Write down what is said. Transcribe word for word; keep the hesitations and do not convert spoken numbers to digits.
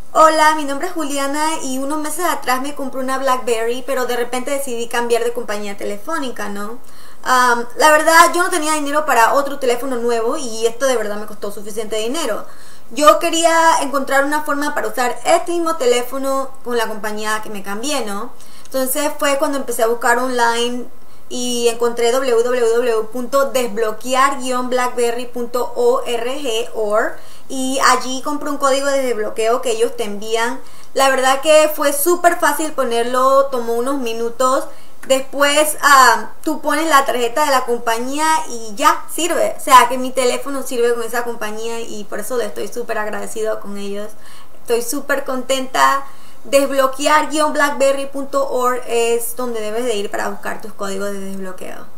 Hola, mi nombre es Juliana y unos meses atrás me compré una BlackBerry, pero de repente decidí cambiar de compañía telefónica, ¿no? Um, la verdad, yo no tenía dinero para otro teléfono nuevo y esto de verdad me costó suficiente dinero. Yo quería encontrar una forma para usar este mismo teléfono con la compañía que me cambié, ¿no? Entonces fue cuando empecé a buscar online y encontré w w w punto desbloquear guion blackberry punto org y allí compré un código de desbloqueo que ellos te envían. La verdad que fue súper fácil ponerlo, tomó unos minutos. Después uh, tú pones la tarjeta de la compañía y ya, sirve. O sea que mi teléfono sirve con esa compañía y por eso le estoy súper agradecido con ellos. Estoy súper contenta. Desbloquear guion blackberry punto org es donde debes de ir para buscar tus códigos de desbloqueo.